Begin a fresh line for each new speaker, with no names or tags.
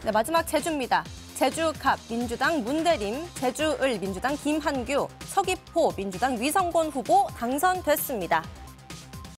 네, 마지막 제주입니다. 제주갑 민주당 문대림, 제주을 민주당 김한규, 서귀포 민주당 위성곤 후보 당선됐습니다.